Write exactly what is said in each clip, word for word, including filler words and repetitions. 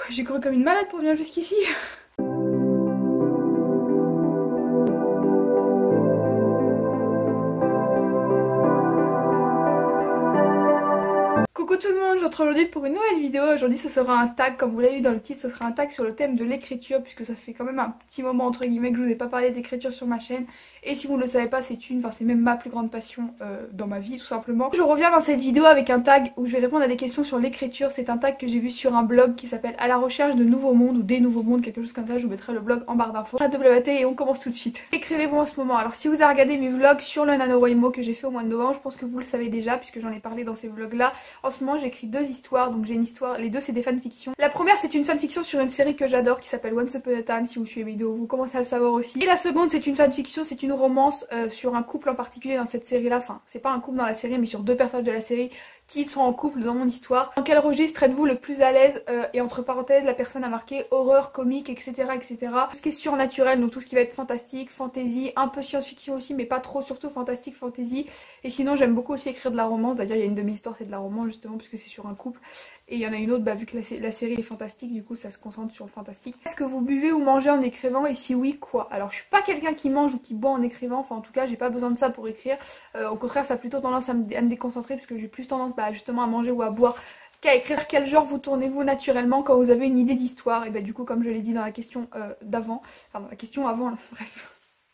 J'ai couru comme une malade pour venir jusqu'ici. Coucou tout le monde, je vous retrouve aujourd'hui pour une nouvelle vidéo. Aujourd'hui ce sera un tag, comme vous l'avez vu dans le titre, ce sera un tag sur le thème de l'écriture, puisque ça fait quand même un petit moment entre guillemets que je vous ai pas parlé d'écriture sur ma chaîne. Et si vous ne le savez pas, c'est une, enfin c'est même ma plus grande passion euh, dans ma vie tout simplement. Je reviens dans cette vidéo avec un tag où je vais répondre à des questions sur l'écriture. C'est un tag que j'ai vu sur un blog qui s'appelle À la recherche de nouveaux mondes ou des nouveaux mondes, quelque chose comme ça. Je vous mettrai le blog en barre d'infos. W T et on commence tout de suite. Écrivez-vous en ce moment. Alors si vous avez regardé mes vlogs sur le NaNoWriMo que j'ai fait au mois de novembre, je pense que vous le savez déjà puisque j'en ai parlé dans ces vlogs là. En ce moment j'écris deux histoires, donc j'ai une histoire, les deux c'est des fanfictions. La première c'est une fanfiction sur une série que j'adore qui s'appelle Once Upon a Time. Si vous suivez mes vidéos vous commencez à le savoir aussi. Et la seconde c'est une fanfiction, c'est une romance euh, sur un couple en particulier dans cette série là, enfin c'est pas un couple dans la série mais sur deux personnages de la série qui sont en couple dans mon histoire. Dans quel registre êtes-vous le plus à l'aise euh, et entre parenthèses la personne a marqué horreur, comique, etc etc. Tout ce qui est surnaturel, donc tout ce qui va être fantastique, fantasy, un peu science-fiction aussi mais pas trop, surtout fantastique, fantasy. Et sinon j'aime beaucoup aussi écrire de la romance, d'ailleurs il y a une de mes histoires c'est de la romance justement puisque c'est sur un couple. Et il y en a une autre, bah, vu que la, la série est fantastique, du coup ça se concentre sur le fantastique. Est-ce que vous buvez ou mangez en écrivant et si oui quoi? Alors je suis pas quelqu'un qui mange ou qui boit en écrivant, enfin en tout cas j'ai pas besoin de ça pour écrire. Euh, au contraire ça a plutôt tendance à me, à me déconcentrer puisque j'ai plus tendance bah, justement à manger ou à boire qu'à écrire. Quel genre vous tournez-vous naturellement quand vous avez une idée d'histoire? Et bah du coup comme je l'ai dit dans la question euh, d'avant, enfin dans la question avant, là, bref.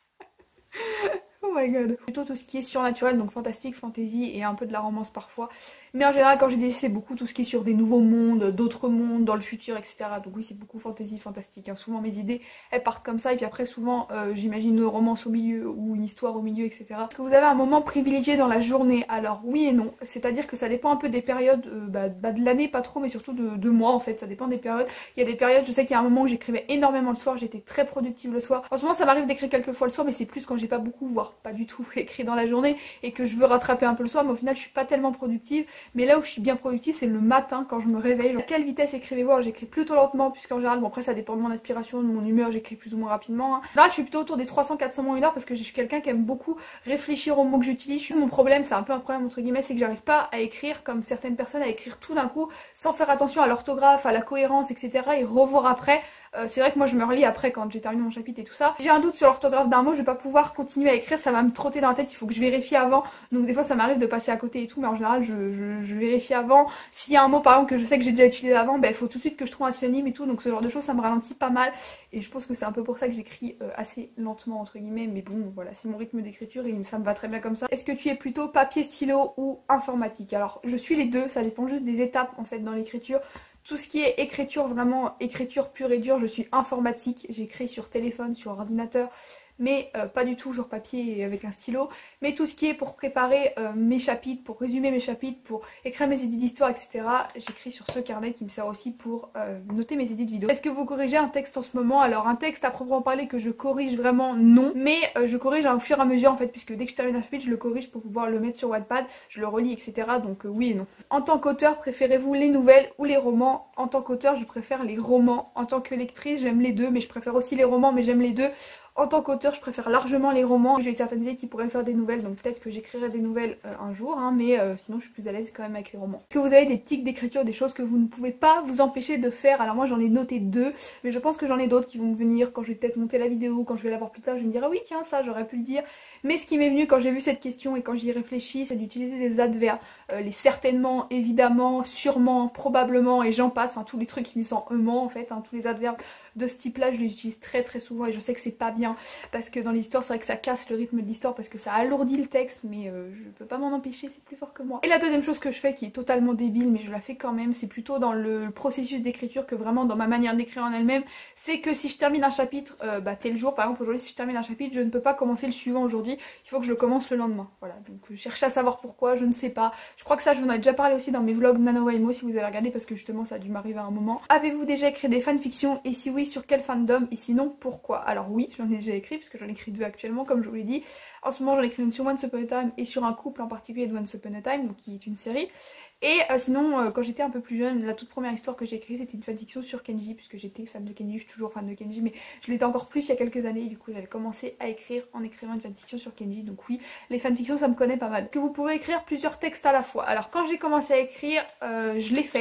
Oh my god. Plutôt tout ce qui est surnaturel, donc fantastique, fantasy et un peu de la romance parfois. Mais en général quand j'ai dit c'est beaucoup tout ce qui est sur des nouveaux mondes, d'autres mondes dans le futur, et cetera. Donc oui c'est beaucoup fantasy, fantastique. Hein. Souvent mes idées elles partent comme ça et puis après souvent euh, j'imagine une romance au milieu ou une histoire au milieu, et cetera. Est-ce que vous avez un moment privilégié dans la journée? Alors oui et non. C'est-à-dire que ça dépend un peu des périodes euh, bah, bah, de l'année, pas trop, mais surtout de, de moi en fait. Ça dépend des périodes. Il y a des périodes, je sais qu'il y a un moment où j'écrivais énormément le soir, j'étais très productive le soir. En ce moment ça m'arrive d'écrire quelques fois le soir mais c'est plus quand j'ai pas beaucoup, voire pas du tout écrit dans la journée et que je veux rattraper un peu le soir, mais au final je suis pas tellement productive. Mais là où je suis bien productive c'est le matin quand je me réveille. Genre, à quelle vitesse écrivez-vous? Alors j'écris plutôt lentement puisqu'en général, bon après ça dépend de mon inspiration, de mon humeur, j'écris plus ou moins rapidement. Hein. En général je suis plutôt autour des trois cents à quatre cents mots une heure parce que je suis quelqu'un qui aime beaucoup réfléchir aux mots que j'utilise. Mon problème, c'est un peu un problème entre guillemets, c'est que j'arrive pas à écrire comme certaines personnes, à écrire tout d'un coup sans faire attention à l'orthographe, à la cohérence, et cetera. Et revoir après. Euh, c'est vrai que moi je me relis après quand j'ai terminé mon chapitre et tout ça. Si j'ai un doute sur l'orthographe d'un mot, je vais pas pouvoir continuer à écrire, ça va me trotter dans la tête, il faut que je vérifie avant. Donc des fois ça m'arrive de passer à côté et tout, mais en général je, je, je vérifie avant. S'il y a un mot par exemple que je sais que j'ai déjà utilisé avant, ben il faut tout de suite que je trouve un synonyme et tout, donc ce genre de choses ça me ralentit pas mal. Et je pense que c'est un peu pour ça que j'écris euh, assez lentement entre guillemets, mais bon voilà, c'est mon rythme d'écriture et ça me va très bien comme ça. Est-ce que tu es plutôt papier, stylo ou informatique? Alors je suis les deux, ça dépend juste des étapes en fait dans l'écriture. Tout ce qui est écriture, vraiment écriture pure et dure, je suis informatique, j'écris sur téléphone, sur ordinateur, mais euh, pas du tout sur papier et avec un stylo. Mais tout ce qui est pour préparer euh, mes chapitres, pour résumer mes chapitres, pour écrire mes idées d'histoire, et cetera, j'écris sur ce carnet qui me sert aussi pour euh, noter mes idées de vidéo. Est-ce que vous corrigez un texte en ce moment? Alors un texte à proprement parler que je corrige vraiment, non. Mais euh, je corrige au fur et à mesure en fait, puisque dès que je termine un chapitre, je le corrige pour pouvoir le mettre sur Wattpad, je le relis, et cetera. Donc euh, oui et non. En tant qu'auteur, préférez-vous les nouvelles ou les romans? En tant qu'auteur, je préfère les romans. En tant que lectrice, j'aime les deux, mais je préfère aussi les romans, mais j'aime les deux. En tant qu'auteur, je préfère largement les romans. J'ai certaines idées qui pourraient faire des nouvelles, donc peut-être que j'écrirai des nouvelles euh, un jour, hein, mais euh, sinon je suis plus à l'aise quand même avec les romans. Est-ce que vous avez des tics d'écriture, des choses que vous ne pouvez pas vous empêcher de faire? Alors moi j'en ai noté deux, mais je pense que j'en ai d'autres qui vont me venir quand je vais peut-être monter la vidéo, quand je vais la voir plus tard, je vais me dire ah oui tiens ça j'aurais pu le dire. Mais ce qui m'est venu quand j'ai vu cette question et quand j'y réfléchis, c'est d'utiliser des adverbes. Euh, les certainement, évidemment, sûrement, probablement et j'en passe, enfin tous les trucs qui finissent en ement en fait, hein, tous les adverbes de ce type là je les utilise très très souvent et je sais que c'est pas bien parce que dans l'histoire c'est vrai que ça casse le rythme de l'histoire parce que ça alourdit le texte, mais euh, je peux pas m'en empêcher, c'est plus fort que moi. Et la deuxième chose que je fais qui est totalement débile mais je la fais quand même, c'est plutôt dans le processus d'écriture que vraiment dans ma manière d'écrire en elle-même, c'est que si je termine un chapitre euh, bah, tel jour, par exemple aujourd'hui si je termine un chapitre je ne peux pas commencer le suivant aujourd'hui, il faut que je le commence le lendemain. Voilà, donc je cherche à savoir pourquoi, je ne sais pas. Je crois que ça je vous en ai déjà parlé aussi dans mes vlogs NaNoWriMo si vous avez regardé parce que justement ça a dû m'arriver à un moment. Avez-vous déjà écrit des fanfictions et si oui sur quel fandom et sinon pourquoi? Alors oui j'en ai déjà écrit puisque j'en écris deux actuellement comme je vous l'ai dit. En ce moment j'en écris une sur Once Upon a Time et sur un couple en particulier de Once Upon a Time donc qui est une série. Et euh, sinon euh, quand j'étais un peu plus jeune, la toute première histoire que j'ai écrite c'était une fanfiction sur Kenji puisque j'étais fan de Kenji, je suis toujours fan de Kenji mais je l'étais encore plus il y a quelques années, du coup j'avais commencé à écrire en écrivant une fanfiction sur Kenji, donc oui les fanfictions ça me connaît pas mal. Que vous pouvez écrire plusieurs textes à la fois. Alors quand j'ai commencé à écrire euh, je l'ai fait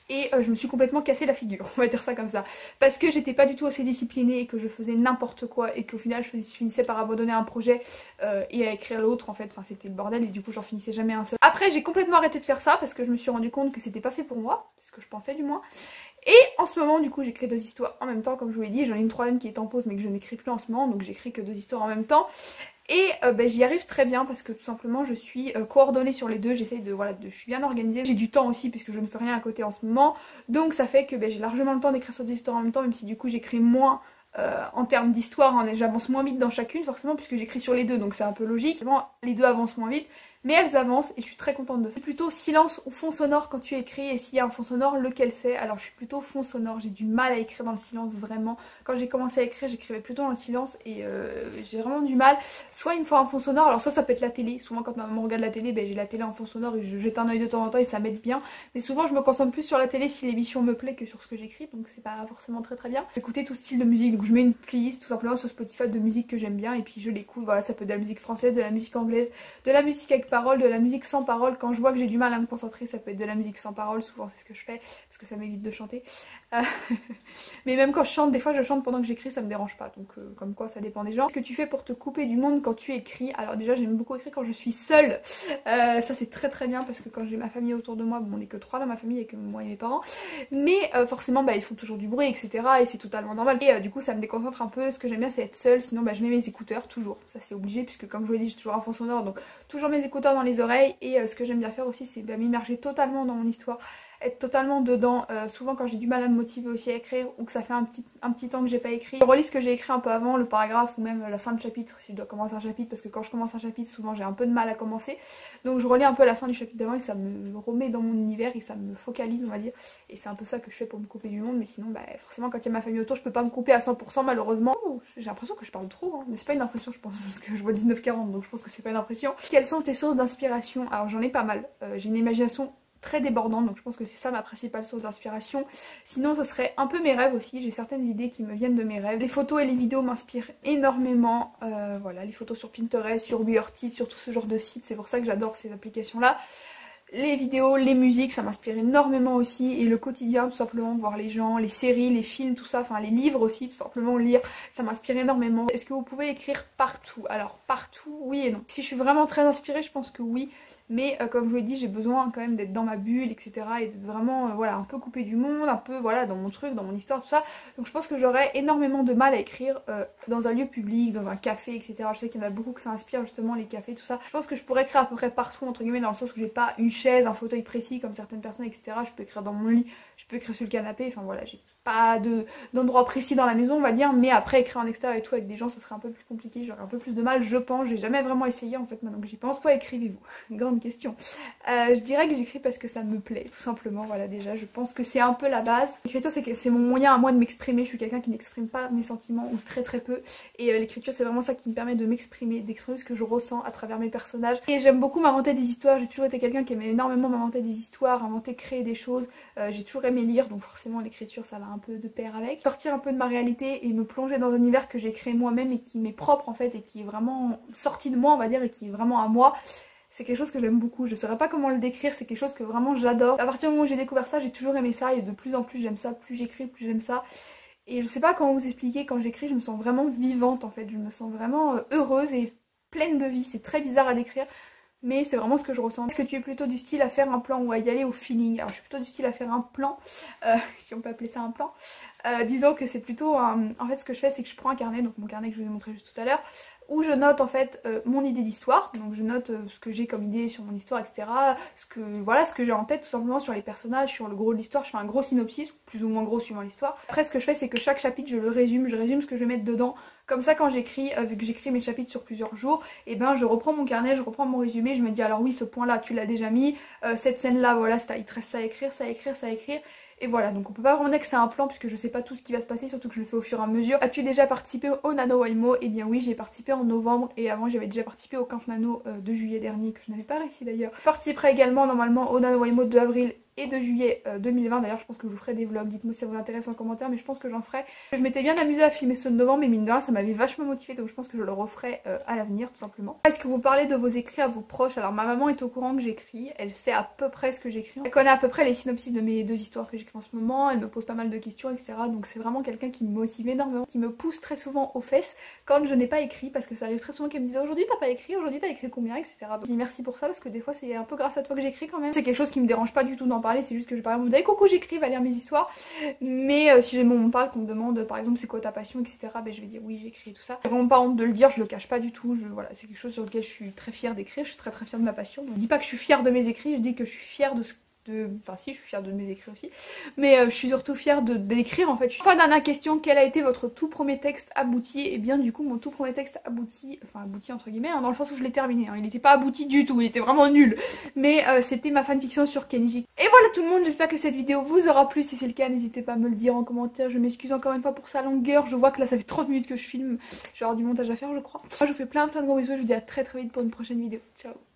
et euh, je me suis complètement cassé la figure, on va dire ça comme ça, parce que j'étais pas du tout assez disciplinée et que je faisais n'importe quoi et qu'au final je finissais par abandonner un projet euh, et à écrire l'autre en fait, enfin c'était le bordel et du coup j'en finissais jamais un seul. Après j'ai complètement arrêté de faire ça parce que je me suis rendu compte que c'était pas fait pour moi, c'est ce que je pensais du moins. Et en ce moment du coup j'écris deux histoires en même temps comme je vous l'ai dit, j'en ai une troisième qui est en pause mais que je n'écris plus en ce moment, donc j'écris que deux histoires en même temps. Et euh, bah, j'y arrive très bien parce que tout simplement je suis euh, coordonnée sur les deux, j'essaye de, voilà, de, je suis bien organisée. J'ai du temps aussi puisque je ne fais rien à côté en ce moment, donc ça fait que bah, j'ai largement le temps d'écrire sur des histoires en même temps, même si du coup j'écris moins euh, en termes d'histoire, hein, j'avance moins vite dans chacune forcément puisque j'écris sur les deux, donc c'est un peu logique. Les deux avancent moins vite, mais elles avancent et je suis très contente de ça. C'est plutôt silence ou fond sonore quand tu écris, et s'il y a un fond sonore, lequel c'est? Alors je suis plutôt fond sonore, j'ai du mal à écrire dans le silence vraiment. Quand j'ai commencé à écrire, j'écrivais plutôt dans le silence et euh, j'ai vraiment du mal. Soit il me faut un fond sonore, alors soit ça peut être la télé, souvent quand ma maman regarde la télé, ben, j'ai la télé en fond sonore et je jette un œil de temps en temps et ça m'aide bien. Mais souvent je me concentre plus sur la télé si l'émission me plaît que sur ce que j'écris, donc c'est pas forcément très très bien. J'écoutais tout style de musique, donc je mets une playlist tout simplement sur Spotify de musique que j'aime bien et puis je l'écoute, voilà, ça peut être de la musique française, de la musique anglaise, de la musique avec paroles, de la musique sans parole. Quand je vois que j'ai du mal à me concentrer, ça peut être de la musique sans parole, souvent c'est ce que je fais parce que ça m'évite de chanter. Euh... mais même quand je chante, des fois je chante pendant que j'écris, ça me dérange pas, donc euh, comme quoi ça dépend des gens. Ce que tu fais pour te couper du monde quand tu écris? Alors déjà j'aime beaucoup écrire quand je suis seule, euh, ça c'est très très bien parce que quand j'ai ma famille autour de moi, bon on n'est que trois dans ma famille et que moi et mes parents, mais euh, forcément bah, ils font toujours du bruit etc et c'est totalement normal et euh, du coup ça me déconcentre un peu. Ce que j'aime bien c'est être seule, sinon bah, je mets mes écouteurs toujours, ça c'est obligé puisque comme je vous l'ai dit j'ai toujours un fond sonore, donc toujours mes écouteurs dans les oreilles. Et euh, ce que j'aime bien faire aussi c'est bah, m'immerger totalement dans mon histoire, être totalement dedans. Euh, souvent quand j'ai du mal à me motiver aussi à écrire ou que ça fait un petit, un petit temps que j'ai pas écrit, je relis ce que j'ai écrit un peu avant, le paragraphe ou même la fin de chapitre si je dois commencer un chapitre, parce que quand je commence un chapitre souvent j'ai un peu de mal à commencer, donc je relis un peu la fin du chapitre d'avant et ça me remet dans mon univers et ça me focalise on va dire, et c'est un peu ça que je fais pour me couper du monde. Mais sinon bah, forcément quand il y a ma famille autour je peux pas me couper à cent pour cent malheureusement. J'ai l'impression que je parle trop hein. Mais c'est pas une impression je pense parce que je vois dix-neuf quarante, donc je pense que c'est pas une impression. Quelles sont tes sources d'inspiration? Alors j'en ai pas mal, euh, j'ai une imagination très débordante, donc je pense que c'est ça ma principale source d'inspiration. Sinon ce serait un peu mes rêves aussi, j'ai certaines idées qui me viennent de mes rêves. Les photos et les vidéos m'inspirent énormément, euh, voilà, les photos sur Pinterest, sur WeArtIt, sur tout ce genre de sites, c'est pour ça que j'adore ces applications là. Les vidéos, les musiques, ça m'inspire énormément aussi, et le quotidien tout simplement, voir les gens, les séries, les films, tout ça, enfin les livres aussi, tout simplement lire, ça m'inspire énormément. Est-ce que vous pouvez écrire partout? Alors partout, oui et non. Si je suis vraiment très inspirée, je pense que oui. Mais euh, comme je vous l'ai dit, j'ai besoin quand même d'être dans ma bulle, et cetera. Et d'être vraiment euh, voilà, un peu coupée du monde, un peu voilà, dans mon truc, dans mon histoire, tout ça. Donc je pense que j'aurais énormément de mal à écrire euh, dans un lieu public, dans un café, et cetera. Je sais qu'il y en a beaucoup que ça inspire justement les cafés, tout ça. Je pense que je pourrais écrire à peu près partout, entre guillemets, dans le sens où j'ai pas une chaise, un fauteuil précis comme certaines personnes, et cetera. Je peux écrire dans mon lit, je peux écrire sur le canapé, enfin voilà, j'ai pas de d'endroit précis dans la maison on va dire, mais après écrire en extérieur et tout avec des gens ce serait un peu plus compliqué, j'aurais un peu plus de mal je pense, j'ai jamais vraiment essayé en fait maintenant que j'y pense. Quoi écrivez-vous? Grande question. Euh, je dirais que j'écris parce que ça me plaît tout simplement, voilà déjà je pense que c'est un peu la base. L'écriture c'est c'est mon moyen à moi de m'exprimer, je suis quelqu'un qui n'exprime pas mes sentiments ou très très peu, et euh, l'écriture c'est vraiment ça qui me permet de m'exprimer, d'exprimer ce que je ressens à travers mes personnages. Et j'aime beaucoup m'inventer des histoires, j'ai toujours été quelqu'un qui aimait énormément m'inventer des histoires, inventer, créer des choses, euh, j'ai toujours aimé lire, donc forcément l'écriture ça va un peu de pair avec. Sortir un peu de ma réalité et me plonger dans un univers que j'ai créé moi-même et qui m'est propre en fait et qui est vraiment sorti de moi on va dire et qui est vraiment à moi. C'est quelque chose que j'aime beaucoup, je saurais pas comment le décrire, c'est quelque chose que vraiment j'adore. À partir du moment où j'ai découvert ça, j'ai toujours aimé ça et de plus en plus j'aime ça, plus j'écris, plus j'aime ça. Et je sais pas comment vous expliquer, quand j'écris je me sens vraiment vivante en fait, je me sens vraiment heureuse et pleine de vie, c'est très bizarre à décrire. Mais c'est vraiment ce que je ressens. Est-ce que tu es plutôt du style à faire un plan ou à y aller au feeling? Alors je suis plutôt du style à faire un plan, euh, si on peut appeler ça un plan. Euh, disons que c'est plutôt un... En fait ce que je fais c'est que je prends un carnet, donc mon carnet que je vous ai montré juste tout à l'heure, où je note en fait euh, mon idée d'histoire, donc je note euh, ce que j'ai comme idée sur mon histoire, et cetera. Ce que, voilà, ce que j'ai en tête tout simplement sur les personnages, sur le gros de l'histoire, je fais un gros synopsis, plus ou moins gros suivant l'histoire. Après ce que je fais c'est que chaque chapitre je le résume, je résume ce que je vais mettre dedans, comme ça quand j'écris, euh, vu que j'écris mes chapitres sur plusieurs jours, et ben je reprends mon carnet, je reprends mon résumé, je me dis alors oui ce point là tu l'as déjà mis, euh, cette scène là voilà il te reste ça à écrire, ça à écrire, ça à écrire. Et voilà, donc on peut pas vraiment dire que c'est un plan puisque je sais pas tout ce qui va se passer, surtout que je le fais au fur et à mesure. As-tu déjà participé au NaNoWriMo? Eh bien oui, j'ai participé en novembre et avant j'avais déjà participé au Camp Nano euh, de juillet dernier que je n'avais pas réussi d'ailleurs. Je participerai également normalement au NaNoWriMo de avril et de juillet euh, deux mille vingt. D'ailleurs je pense que je vous ferai des vlogs, dites-moi si ça vous intéresse en commentaire, mais je pense que j'en ferai. Je m'étais bien amusée à filmer ceux de novembre, mais mine de rien ça m'avait vachement motivée, donc je pense que je le referai euh, à l'avenir tout simplement. Est-ce que vous parlez de vos écrits à vos proches? Alors ma maman est au courant que j'écris, elle sait à peu près ce que j'écris, elle connaît à peu près les synopsis de mes deux histoires que j'écris en ce moment, elle me pose pas mal de questions, et cetera. Donc c'est vraiment quelqu'un qui me motive énormément, qui me pousse très souvent aux fesses quand je n'ai pas écrit, parce que ça arrive très souvent qu'elle me dise aujourd'hui t'as pas écrit, aujourd'hui t'as écrit combien, et cetera. Donc merci pour ça, parce que des fois c'est un peu grâce à toi que j'écris quand même. C'est quelque chose qui me dérange pas du tout d'en parler, c'est juste que je parle, vous savez coucou j'écris, va lire mes histoires. Mais euh, si jamais on me parle, qu'on me demande par exemple c'est quoi ta passion, et cetera, ben je vais dire oui j'écris et tout ça. J'ai vraiment pas honte de le dire, je le cache pas du tout, je, voilà, c'est quelque chose sur lequel je suis très fière d'écrire, je suis très très fière de ma passion. Donc je dis pas que je suis fière de mes écrits, je dis que je suis fière de ce De... Enfin si, je suis fière de mes écrits aussi, mais euh, je suis surtout fière de d'écrire en fait. Enfin, dernière question, quel a été votre tout premier texte abouti? Et bien du coup mon tout premier texte abouti, enfin abouti entre guillemets, hein, dans le sens où je l'ai terminé, hein. Il n'était pas abouti du tout, il était vraiment nul, mais euh, c'était ma fanfiction sur Kenji. Et voilà tout le monde, j'espère que cette vidéo vous aura plu. Si c'est le cas, n'hésitez pas à me le dire en commentaire. Je m'excuse encore une fois pour sa longueur, je vois que là ça fait trente minutes que je filme, je vais avoir du montage à faire je crois. Moi je vous fais plein plein de gros bisous et je vous dis à très très vite pour une prochaine vidéo. Ciao.